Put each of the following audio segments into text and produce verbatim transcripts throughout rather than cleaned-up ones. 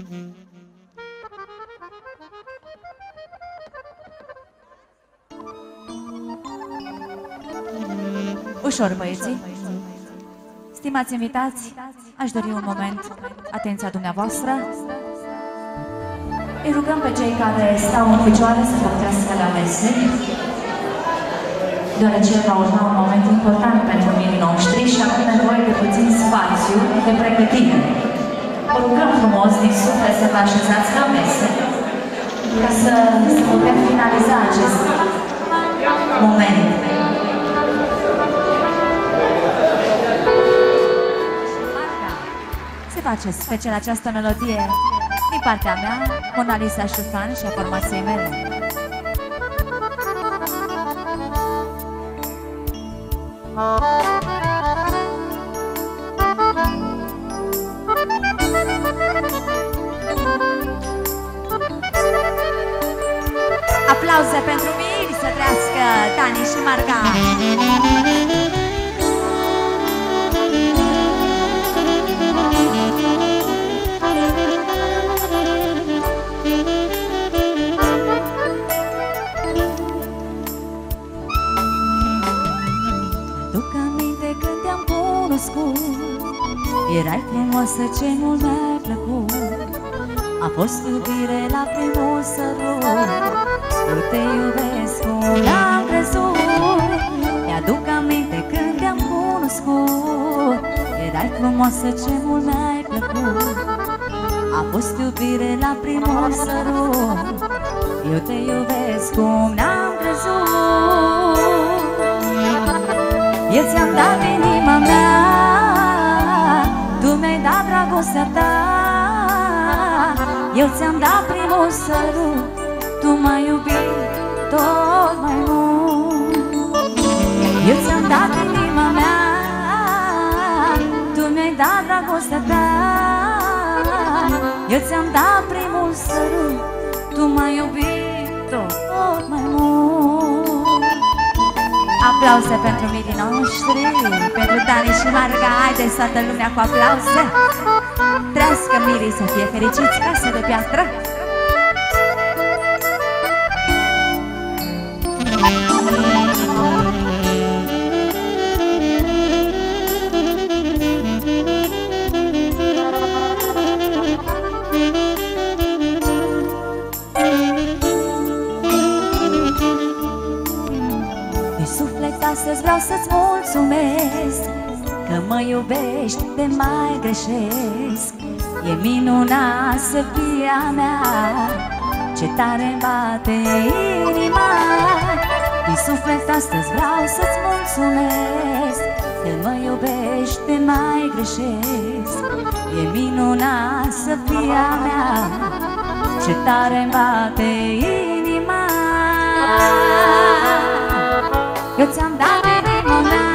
Ușor, băieții. Stimați invitați, aș dori un moment atenția dumneavoastră. Îi rugăm pe cei care stau în picioare să părtească la mese, deoarece va urma un moment important pentru mirii noștri și avem nevoie de puțin spațiu de pregătire. Vă rugăm frumos din suflet să vă așezați la mese ca să, să putem finaliza acest moment. Se face special această melodie din partea mea, Mona Lisa Șufan și a formației mele. Aplauze pentru miri, să trească Dani și Marga. Erai frumoasă, ce mult mi-a plăcut. A fost iubire la primul sărut. Eu te iubesc cum l-am crezut. Mi-aduc aminte când te-am cunoscut. Erai frumoasă, ce mult mi-ai plăcut. A fost iubire la primul sărut. Eu te iubesc cum l-am crezut. Eu ți-am dat inima mea, tu mi-ai dat dragostea ta. Eu ți-am dat primul sărut, tu m-ai iubit tot mai mult. Eu ți-am dat inima mea, tu mi-ai dat dragostea ta. Eu ți-am dat primul sărut, tu m-ai iubit tot mai mult. Aplauze pentru mirii noștri, pentru Dani și Marga. Haideți toată lumea cu aplauze. Trească mirii, să fie fericiți, casă de piatră. Astăzi vreau să-ți mulțumesc că mă iubești, te mai greșesc. E minunat să fii a mea, ce tare-mi bate inima. Din suflet astăzi vreau să-ți mulțumesc că mă iubești, te mai greșesc. E minunat să fii a mea, ce tare-mi bate inima. Eu ți-am dat inima mea,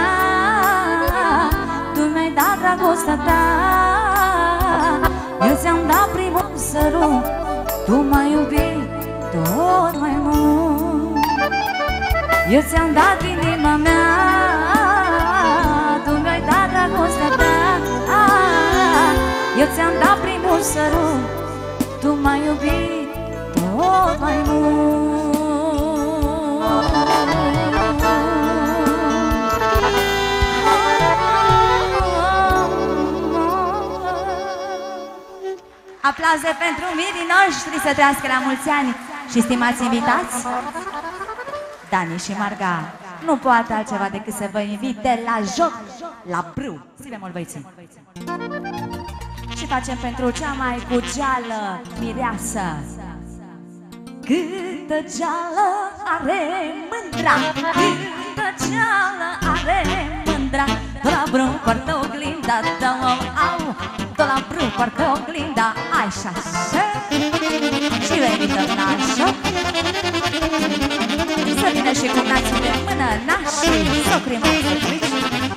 tu mi-ai dat dragostea ta. Eu ți-am dat primul sărut, tu m-ai iubit tot mai mult. Eu ți-am dat inima mea, tu mi-ai dat dragostea ta. Eu ți-am dat primul sărut, tu m-ai iubit tot mai mult. Aplauze pentru mirii noștri, să trăiască la mulți ani. Și stimați invitați, Dani și Marga nu poate altceva decât să vă invite la joc, la brâu. Zi bemol, băieții. Și facem pentru cea mai cugeală mireasă. Câtă geală are mândra, câtă geală are mândra. Tot la brâu poartă oglinda, dă-o, au. Tot la brâu poartă oglinda, așa, așa. Și vă invităm la joc. Să vină și cu nații de mână, nașii, socrii mari, socrii.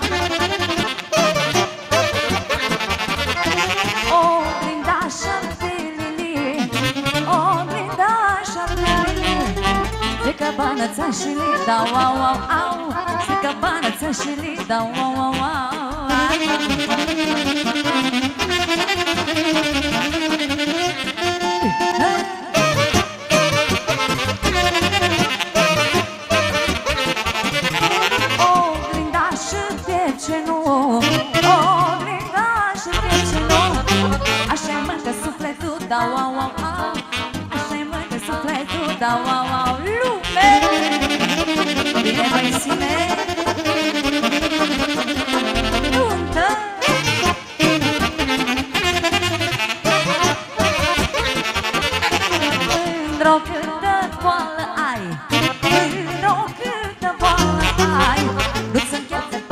Oglinda șartelili, oglinda șartelili. Zică banăța și li, dau, au, au, au. Zică banăța și li, dau, au, au, au.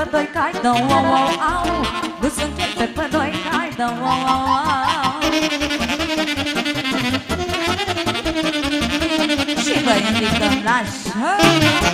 pe doi cai, dă wow, wow, au. Nu sunt chete pe doi cai, dă wow, wow, au. Și vă invităm la show.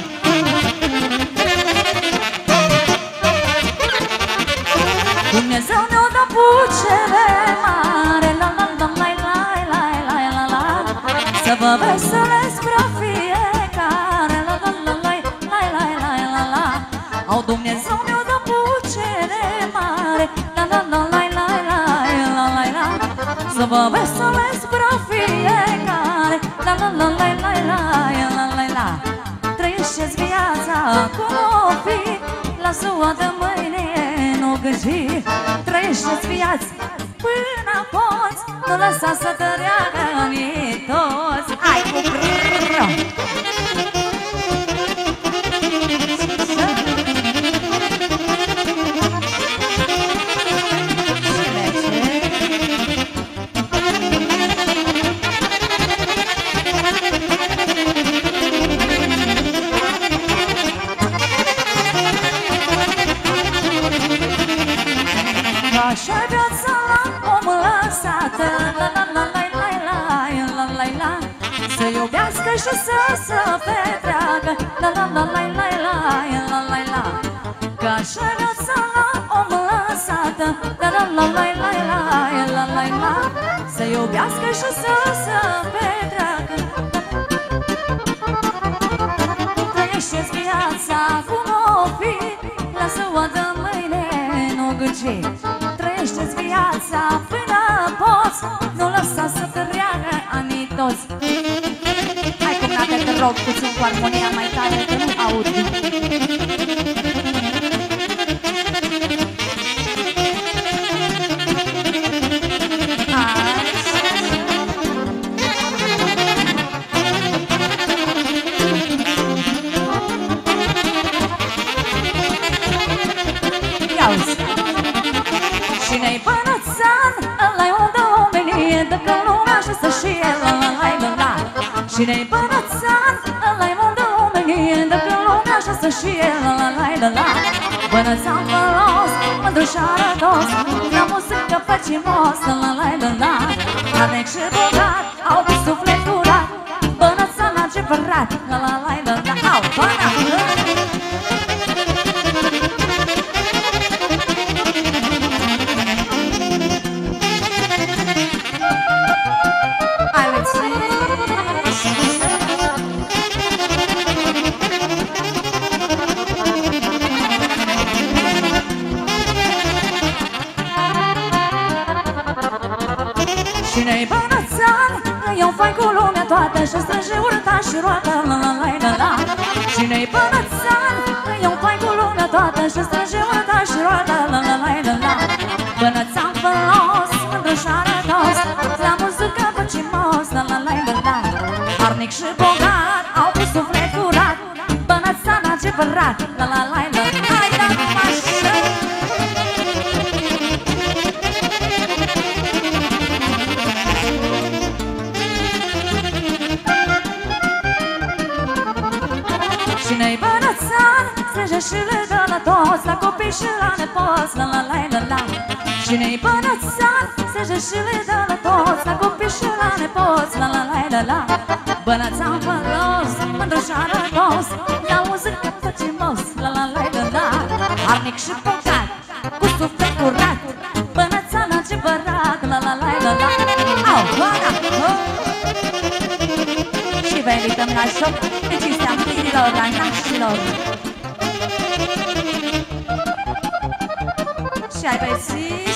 Dumnezeu ne-o dă pucere mare, la la la la la la la la la. Să vă veselesc prea fiecare, la la la la la la la la la. Au, Dumnezeu ne-o dă pucere mare, la la la la la la la la la. Să vă veselesc prea fiecare, la la la la la la la la la. Trăiește-ți viața cum o fi, la ziua de mâine nu gândi. Trăiește-ți viața până poți, nu lăsa să te reagă unii toți. Hai cu brrrr! Așa-i viața la om lăsată, la la la la la la la la la. Să iubească și să se petreacă, la la la la la la la la la. Că așa-i viața la om lăsată, la la la la la la la la la. Să iubească și să se petreacă. Trăiește-ți viața cum o fi, lasă-o de mâine, nu gândi. Trăiește-ți viața până poți, nu lăsa să te reagă anii toți. Hai cum dacă te rog puțin cu armonia mai tare, că nu aud. Ia-uzi! Cine-i bănățan, ăla-i om de omenie, dă-că lumea și să și el, ăla-i la. Cine-i bănățan, ăla-i om de omenie, dă-că lumea și să și el, ăla-i la. Bănățan vălos, mândru și arătos, la muzică păcimos, ăla-i la. Harnic și bogat, au cu suflet curat, bănățan adevărat, ăla-i la. Au, bănă! Cine-i bănățan, eu fain cu lumea toată și strânge urta și roată, la la la la la. Cine-i bănățan, eu fain cu lumea toată și strânge urta și roată, la la la la la. Bănățan fălos, mândru și arătos, la muzică păcimos, la la la la la. Harnic și bogat, au cu suflet curat, bănățan adevărat, la la la la. Hai, da-mi așa! Cine-i bănățan, strânge și le dă la toți, la copii și la nepoți, la la la la la. Cine-i bănățan, strânge și le dă la toți, la copii și la nepoți, la la la la la. Bănățan vălos, mândru și arătos, la muzică păcimos, la la la la la. Harnic și bogat, cu suflet curat, bănățan adevărat, la la la la la. Au, bănă! Și vă invităm la show de cinstea împlinirilor, la nașilor. Și ai bețiși.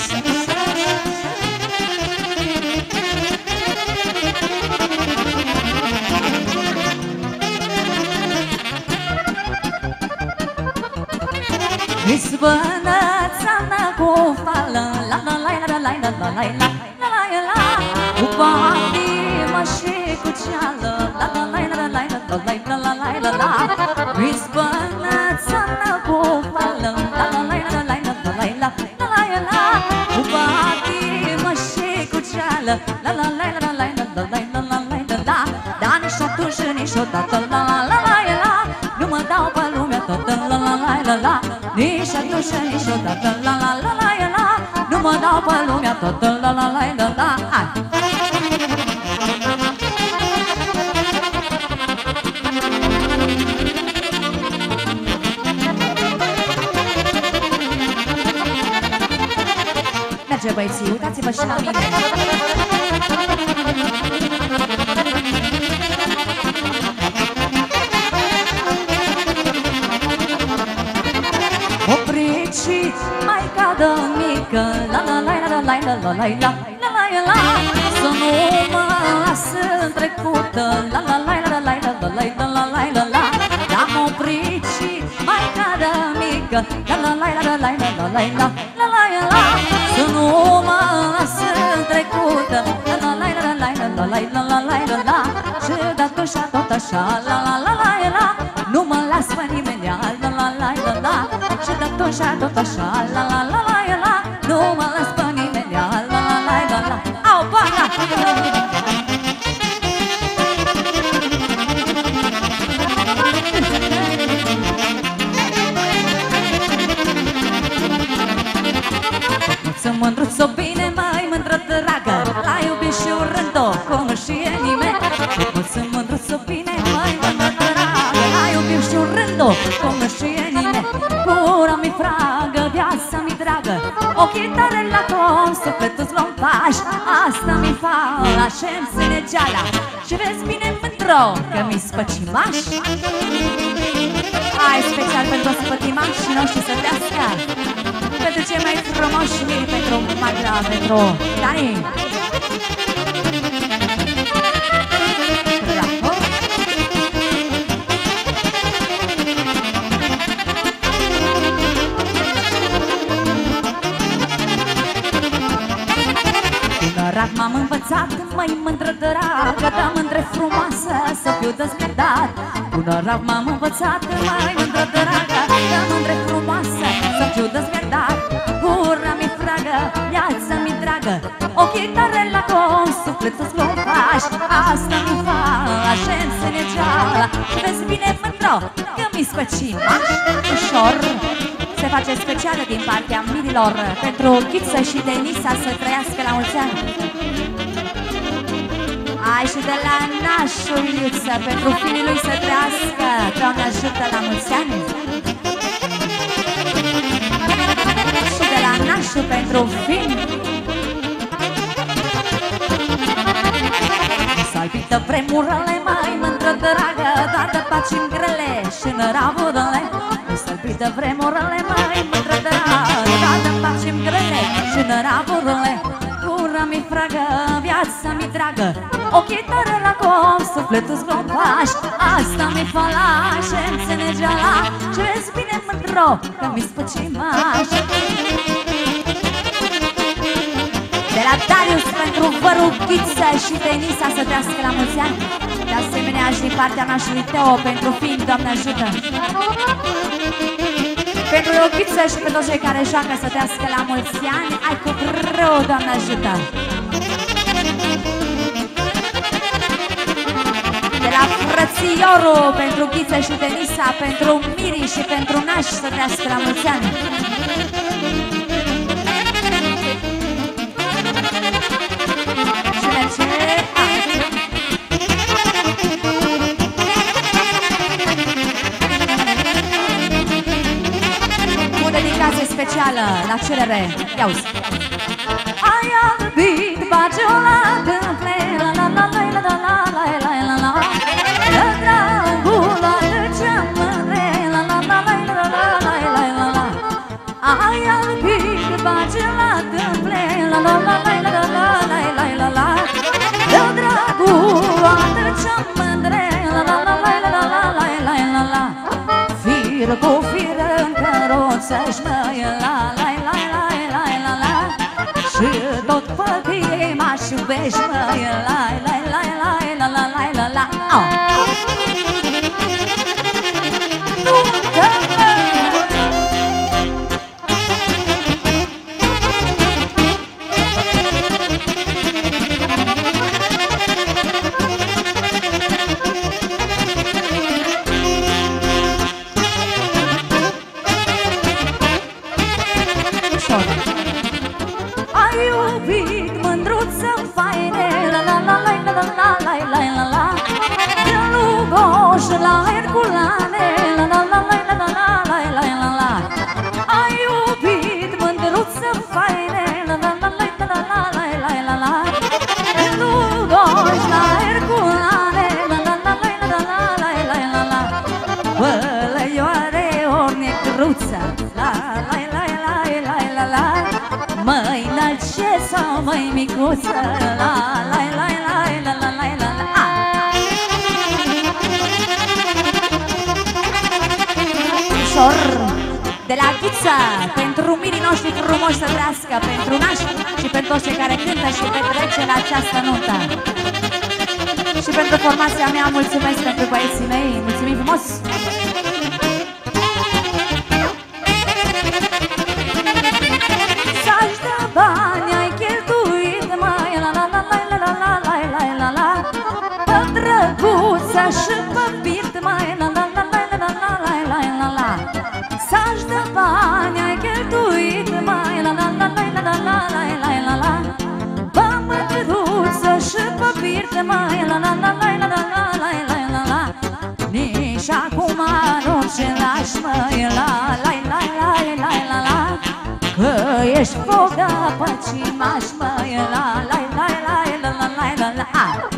Îți bănățană cu fală, la la la la la la la la la la la. Cu patimă și cu ceală, la la la la la la la la la la la. Îți bănățană cu fală, la la la la la la la la la la. Cu patimă și cu ceală, la la la la la la la la la la la. Dar nici atunci niciodată, la la la la la. Nu mă dau pe lumea toată, la la la la la. nici atunci nici odată. La la la la la la, nu mă dau pe lumea toată. La la la la la, hai! Merge băieții, uitați-vă și la mine. Opricit, maica de mică, la la la la la la la la la la la la, să nu mă lasă trecută, la la la la la la la la la la la la. Am opricit, maica de mică, la la la la la la la la la la la la, să nu mă lasă trecută, la la la la la la la la la la la la. Și dacă așa tot așa, la la la la la, nu mă las pe nimeni, la la la la la la. Și dacă așa tot așa, la la la la la, nu mă las pe nimeni, la la la la la la. Au, bana! Mândruță, mândruță, bine mai mândră dragă, la iubit și urând-o, cum și e nimeni. Mândruță, mândruță, bine mai mândră dragă, la iubit și urând-o, cum și e nimeni. Gura mi fragă, viața mi dragă, ochii tare la tom, sufletul-ți lompaș. Asta mi fa la șem sânegeala, și vezi bine mândră, că mi spăcimaș. Hai, special pentru spătimașii noștri să trească, pentru cei mai frumoși miri, pentru Magda, pentru Dani. Bravo! Tânărat m-am învățat, măi mândră dragă, dar mândre frumoasă să fiu dezmerdat. Tânărat m-am învățat, măi mândră dragă, dar mândre frumoasă să fiu dezmerdat. Gura mi fragă, viața mi dragă, ochii tare la com, sufletul-ți lompaș. Asta mi fa așa înțelegeala, vezi bine mândro, că mi spăcimaș. Ușor se face specială din partea mirilor, pentru Ghiță și Denisa să trăiască la mulți ani. Ai și de la nașul Iliuță, pentru fiii lui să trăiască, Doamne ajută, la mulți ani. Și de la nașul pentru fii. Salpită vremurile, mai mândră dragă, dar de paci-mi grele și năravurele. Salpită vremurile, mai mândră dragă, dar de paci-mi grele și năravurele. Gura mi fragă, viața mi dragă, ochii tare la com, sufletul-ți lompaș. Asta mi fa la șemțenegeala, și vezi bine mândro, că mi spăcimaș. De la Darius pentru vărul Ghiță și Denisa să trească la mulți ani. De asemenea și din partea nașului Teo, pentru fiind, Doamne ajută. Pentru Ghiță și pentru cei care joacă să trească la mulți ani. Ai cu greu, Doamne ajută. De la frățiorul pentru Ghiță și Denisa, pentru Miri și pentru naș să trească la mulți ani. Cu dedicație specială la cerere, ia-uzi. Ai albit bagiola tâmple, la la la la la la la la la la. La dragul aduce mândre, la la la la la la la la la. Ai albit bagiola tâmple, la la la la la la la la la la. La dragul aduce mândre, la la la la la la la la la la. Fir cu fir în căruță-și măi, la la la la la la la. Și tot pătii m-aș iubești, măi, la la la la la la la la la. ușor. Ai iubit mândruță faine, la la la la la la la la la la, de Lugoș la Herculane, la la la la la la la la la la. Ai iubit mândruță faine, la la la la la la la la la la, de Lugoș la Herculane, la la la la la la la la la la. Bălăioare ori necruță, la la la la la la la, măi înălce sau măi micuță, la la la la la la la la la. Ușor de la Ghiță, pentru mirii noștri frumoși să trăiască, pentru nași și pentru toți cei care cântă și petrece la această nuntă. Și pentru formația mea mulțumesc, pentru băieții mei, mulțumim frumos! Să-și dă bani, ai cheltuit, mai la la la la la la la la la la, pe drăguță și pe birt, mai la la la la la la la la la la. Să-și dă bani, ai cheltuit, mai la la la la la la la la la la, pe mândruță și pe birt, mai la la la la la la la la la la. Nici acum nu ce lași, măi, la la la la la la la, că ești foc de păcimaș, măi, la la la la la la la la la.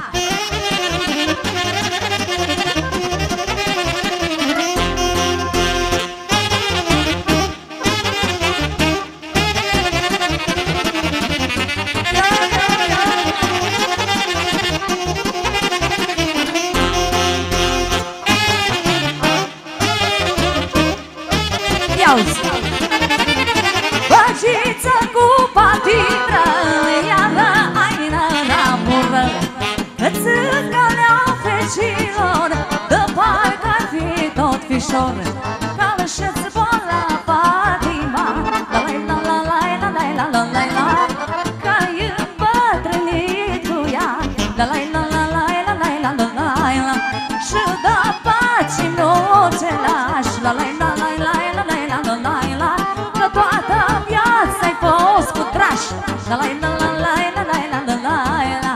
Băgiță cu patitră, iară aină la bură, îți calea fecilor, de parcă-ar fi tot fișor. Calășeți boala patima, la la la la la la la la la la, că-ai îmbătrânit cu ea, la la la la la la la la la la la, și de paci-mi nu ce lași, la la la la la la la la la la la, că toată viața-i fost cu traș, la la la la la la la la la la la.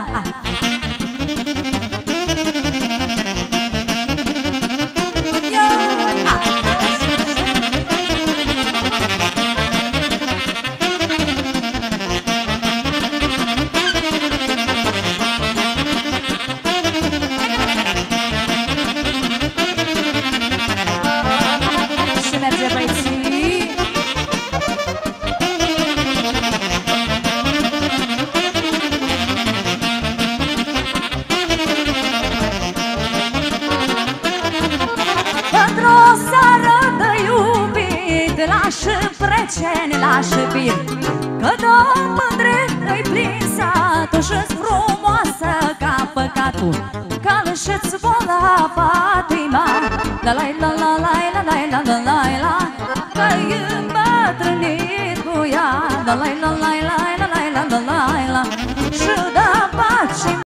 Și merge băieții. Într-o seară de iubit, lași preceni, lași bir, că de mândre îi plin satul și-s frumoasă ca păcatul. Calășeți boala patima, la la la la la la la la la la la, că-i îmbătrânit cu ea, la la la la